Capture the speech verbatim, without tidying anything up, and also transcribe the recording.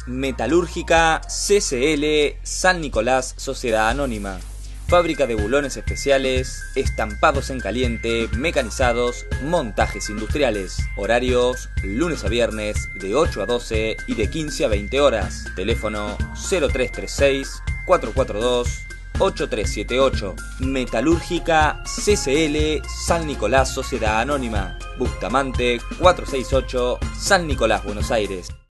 Metalúrgica C C L San Nicolás Sociedad Anónima. Fábrica de bulones especiales, estampados en caliente, mecanizados, montajes industriales. Horarios lunes a viernes de ocho a doce y de quince a veinte horas. Teléfono cero tres tres seis, cuatro cuatro dos, ocho tres siete ocho. Metalúrgica C C L San Nicolás Sociedad Anónima. Bustamante cuatrocientos sesenta y ocho, San Nicolás, Buenos Aires.